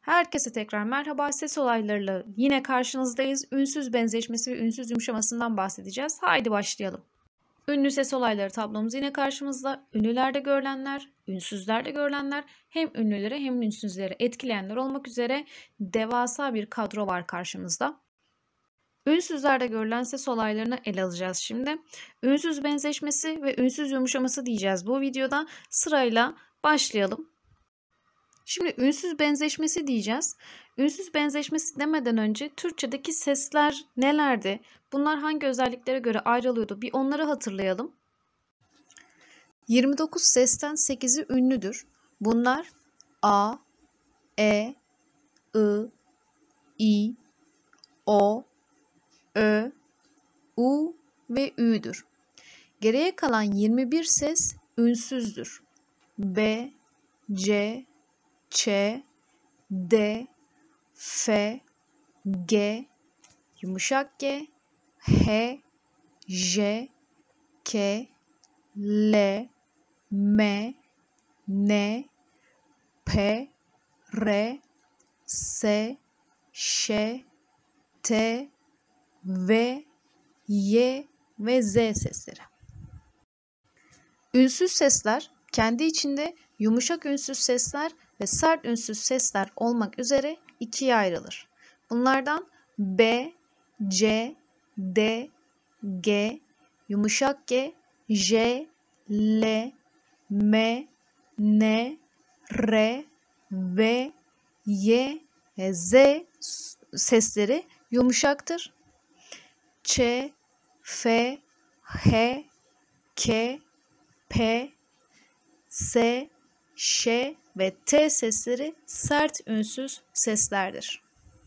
Herkese tekrar merhaba. Ses olaylarıyla yine karşınızdayız. Ünsüz benzeşmesi ve ünsüz yumuşamasından bahsedeceğiz. Haydi başlayalım. Ünlü ses olayları tablomuz yine karşımızda. Ünlülerde görülenler, ünsüzlerde görülenler, hem ünlüleri hem ünsüzleri etkileyenler olmak üzere devasa bir kadro var karşımızda. Ünsüzlerde görülen ses olaylarını ele alacağız şimdi. Ünsüz benzeşmesi ve ünsüz yumuşaması diyeceğiz bu videoda. Sırayla başlayalım. Şimdi ünsüz benzeşmesi diyeceğiz. Ünsüz benzeşmesi demeden önce Türkçedeki sesler nelerdi? Bunlar hangi özelliklere göre ayrılıyordu? Bir onları hatırlayalım. 29 sesten 8'i ünlüdür. Bunlar A, E, I, İ, O, Ö, U ve Ü'dür. Geriye kalan 21 ses ünsüzdür. B, C, Ç, D, F, G, yumuşak G, H, J, K, L, M, N, P, R, S, Ş, T, V, Y ve Z sesleri. Ünsüz sesler kendi içinde yumuşak ünsüz sesler ve sert ünsüz sesler olmak üzere ikiye ayrılır. Bunlardan B, C, D, G, yumuşak G, J, L, M, N, R, V, Y ve Z sesleri yumuşaktır. Ç, F, H, K, P, S, Ş ve T sesleri sert ünsüz seslerdir.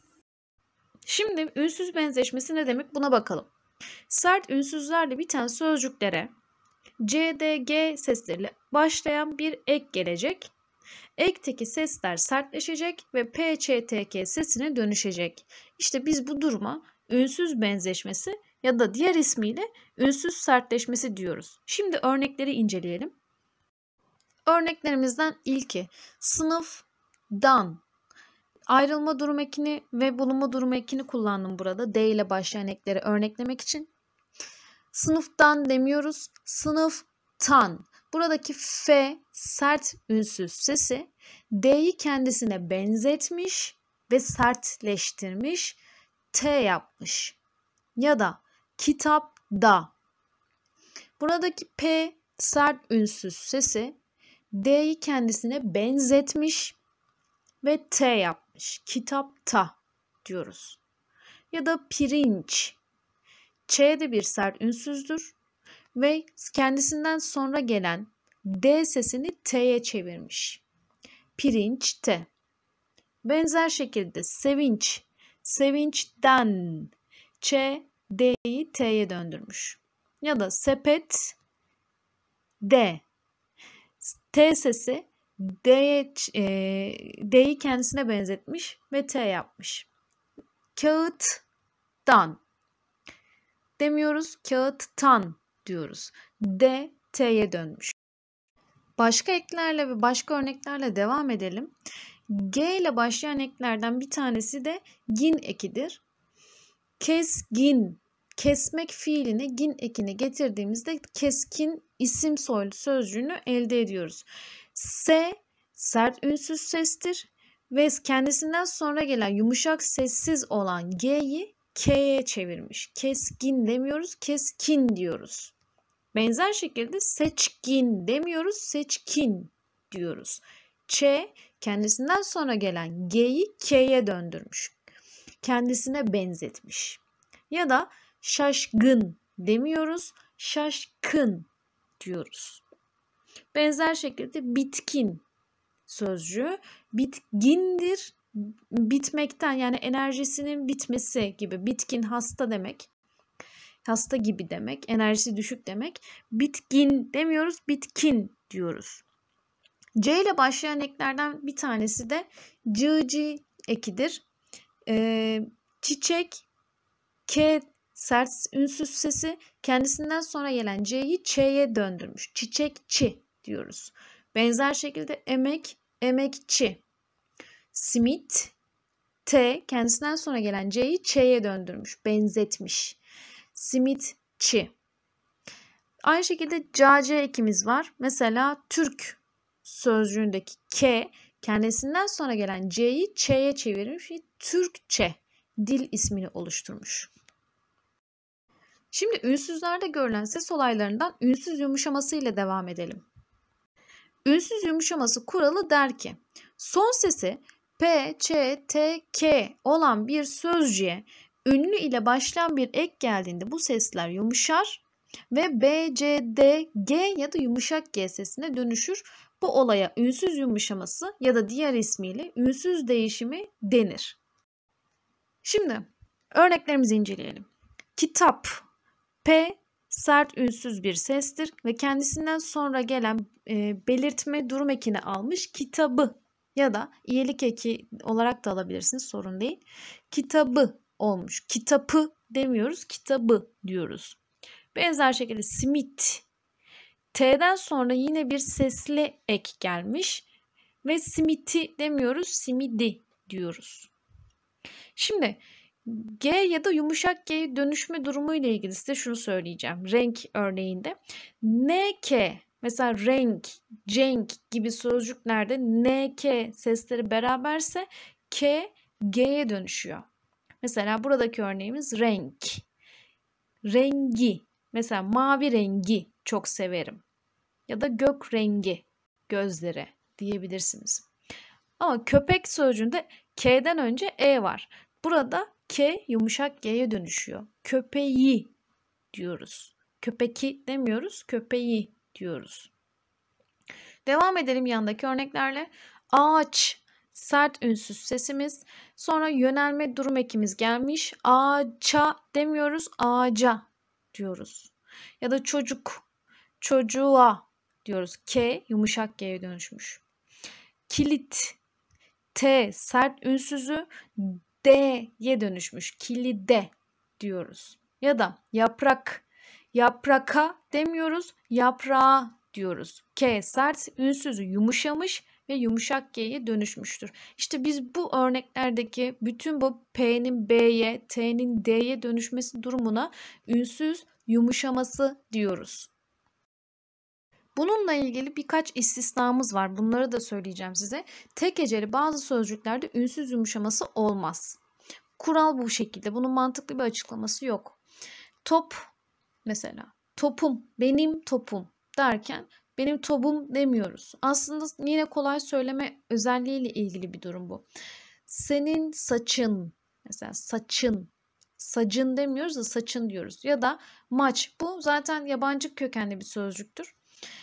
Şimdi ünsüz benzeşmesi ne demek buna bakalım. Sert ünsüzlerle biten sözcüklere C, D, G sesleriyle başlayan bir ek gelecek. Ekteki sesler sertleşecek ve P, Ç, T, K sesine dönüşecek. İşte biz bu duruma ünsüz benzeşmesi ya da diğer ismiyle ünsüz sertleşmesi diyoruz. Şimdi örnekleri inceleyelim. Örneklerimizden ilki sınıfdan. Ayrılma durum ekini ve bulunma durum ekini kullandım burada. D ile başlayan ekleri örneklemek için. Sınıftan demiyoruz. Sınıftan. Buradaki F sert ünsüz sesi D'yi kendisine benzetmiş ve sertleştirmiş. T yapmış. Ya da kitapta. Buradaki P sert ünsüz sesi D'yi kendisine benzetmiş ve T yapmış. Kitapta diyoruz. Ya da pirinç. Ç de bir sert ünsüzdür ve kendisinden sonra gelen D sesini T'ye çevirmiş. Pirinçte. Benzer şekilde sevinç. Sevinçten. Ç D'yi T'ye döndürmüş. Ya da sepet D. T sesi D'yi kendisine benzetmiş ve T yapmış. Kağıttan demiyoruz, kağıttan diyoruz. D, T'ye dönmüş. Başka eklerle ve başka örneklerle devam edelim. G ile başlayan eklerden bir tanesi de gin ekidir. Kesgin, kesmek fiiline gin ekini getirdiğimizde keskin isim soylu sözcüğünü elde ediyoruz. S sert ünsüz sestir ve kendisinden sonra gelen yumuşak sessiz olan G'yi K'ye çevirmiş. Keskin demiyoruz, keskin diyoruz. Benzer şekilde seçkin demiyoruz, seçkin diyoruz. Ç kendisinden sonra gelen G'yi K'ye döndürmüş. Kendisine benzetmiş. Ya da şaşkın demiyoruz, şaşkın diyoruz. Benzer şekilde bitkin sözcüğü bitkindir, bitmekten yani enerjisinin bitmesi gibi. Bitkin hasta demek, hasta gibi demek, enerjisi düşük demek. Bitkin demiyoruz, bitkin diyoruz. C ile başlayan eklerden bir tanesi de cıcı ekidir. Çiçek, K sert ünsüz sesi kendisinden sonra gelen C'yi Ç'ye döndürmüş. Çiçekçi diyoruz. Benzer şekilde emek, emekçi. Simit, T kendisinden sonra gelen C'yi Ç'ye döndürmüş, benzetmiş. Simitçi. Aynı şekilde CC ekimiz var. Mesela Türk sözcüğündeki K kendisinden sonra gelen C'yi Ç'ye çevirmiş ve Türkçe dil ismini oluşturmuş. Şimdi ünsüzlerde görülen ses olaylarından ünsüz yumuşaması ile devam edelim. Ünsüz yumuşaması kuralı der ki, son sesi P, Ç, T, K olan bir sözcüğe ünlü ile başlayan bir ek geldiğinde bu sesler yumuşar ve B, C, D, G ya da yumuşak G sesine dönüşür. Bu olaya ünsüz yumuşaması ya da diğer ismiyle ünsüz değişimi denir. Şimdi örneklerimizi inceleyelim. Kitap, P sert ünsüz bir sestir ve kendisinden sonra gelen belirtme durum ekini almış kitabı ya da iyilik eki olarak da alabilirsiniz, sorun değil. Kitabı olmuş. Kitapı demiyoruz, kitabı diyoruz. Benzer şekilde simit. T'den sonra yine bir sesli ek gelmiş ve simiti demiyoruz, simidi diyoruz. Şimdi G ya da yumuşak G'ye dönüşme durumu ile ilgili size şunu söyleyeceğim. Renk örneğinde NK, mesela renk, cenk gibi sözcüklerde NK sesleri beraberse K, G'ye dönüşüyor. Mesela buradaki örneğimiz renk. Rengi. Mesela mavi rengi çok severim. Ya da gök rengi, gözleri diyebilirsiniz. Ama köpek sözcüğünde K'den önce E var. Burada K yumuşak G'ye dönüşüyor. Köpeği diyoruz. Köpeki demiyoruz, köpeği diyoruz. Devam edelim yandaki örneklerle. Ağaç, sert ünsüz sesimiz. Sonra yönelme durum ekimiz gelmiş. Ağaça demiyoruz, ağaca diyoruz. Ya da çocuk, çocuğa diyoruz. K yumuşak G'ye dönüşmüş. Kilit, T sert ünsüzü D'ye dönüşmüş. Kilide diyoruz. Ya da yaprak, yapraka demiyoruz, yaprağa diyoruz. K sert ünsüzü yumuşamış ve yumuşak G'ye dönüşmüştür. İşte biz bu örneklerdeki bütün bu P'nin B'ye, T'nin D'ye dönüşmesi durumuna ünsüz yumuşaması diyoruz. Bununla ilgili birkaç istisnamız var. Bunları da söyleyeceğim size. Tek heceli bazı sözcüklerde ünsüz yumuşaması olmaz. Kural bu şekilde. Bunun mantıklı bir açıklaması yok. Top mesela. Topum, benim topum derken benim topum demiyoruz. Aslında yine kolay söyleme özelliğiyle ilgili bir durum bu. Senin saçın, mesela saçın. Sacın demiyoruz da saçın diyoruz. Ya da maç. Bu zaten yabancı kökenli bir sözcüktür.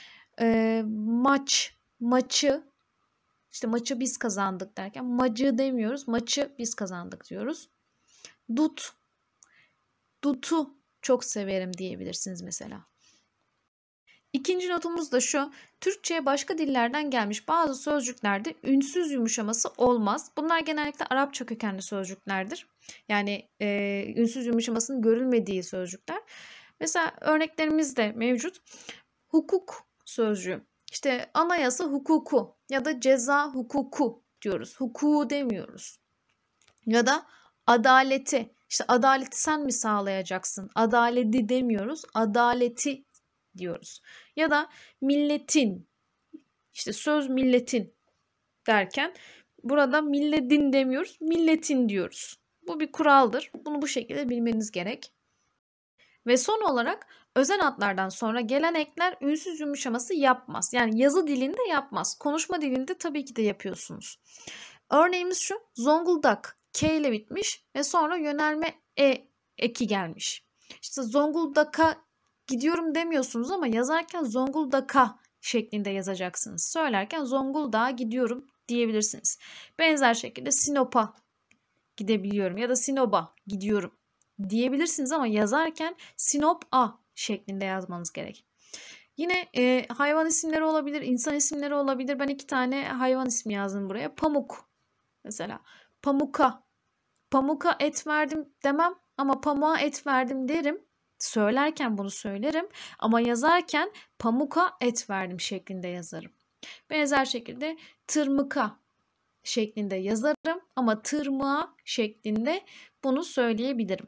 Maç, maçı, işte maçı biz kazandık derken macı demiyoruz, maçı biz kazandık diyoruz. Dut, dutu çok severim diyebilirsiniz mesela. İkinci notumuz da şu: Türkçe'ye başka dillerden gelmiş bazı sözcüklerde ünsüz yumuşaması olmaz. Bunlar genellikle Arapça kökenli sözcüklerdir. Yani ünsüz yumuşamasının görülmediği sözcükler. Mesela örneklerimiz de mevcut. Hukuk sözcüğü. İşte anayasa hukuku ya da ceza hukuku diyoruz. Hukuku demiyoruz. Ya da adaleti. İşte adaleti sen mi sağlayacaksın? Adaleti demiyoruz. Adaleti diyoruz. Ya da milletin. İşte söz milletin derken burada milletin demiyoruz. Milletin diyoruz. Bu bir kuraldır. Bunu bu şekilde bilmeniz gerek. Ve son olarak özel adlardan sonra gelen ekler ünsüz yumuşaması yapmaz. Yani yazı dilinde yapmaz. Konuşma dilinde tabii ki de yapıyorsunuz. Örneğimiz şu: Zonguldak K ile bitmiş ve sonra yönelme eki gelmiş. İşte Zonguldak'a gidiyorum demiyorsunuz ama yazarken Zonguldak'a şeklinde yazacaksınız. Söylerken Zonguldak'a gidiyorum diyebilirsiniz. Benzer şekilde Sinop'a gidebiliyorum ya da Sinop'a gidiyorum diyebilirsiniz ama yazarken Sinop'a şeklinde yazmanız gerek. Yine hayvan isimleri olabilir, insan isimleri olabilir. Ben 2 tane hayvan ismi yazdım buraya. Pamuk mesela. Pamuka. Pamuka et verdim demem ama pamuğa et verdim derim. Söylerken bunu söylerim ama yazarken pamuka et verdim şeklinde yazarım. Benzer şekilde tırmıka. şeklinde yazarım ama tırmığa şeklinde bunu söyleyebilirim.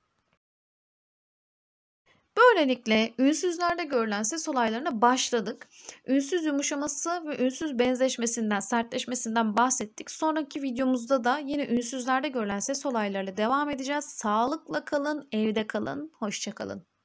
Böylelikle ünsüzlerde görülen ses olaylarına başladık. Ünsüz yumuşaması ve ünsüz benzeşmesinden, sertleşmesinden bahsettik. Sonraki videomuzda da yine ünsüzlerde görülen ses olaylarıyla devam edeceğiz. Sağlıkla kalın, evde kalın, hoşça kalın.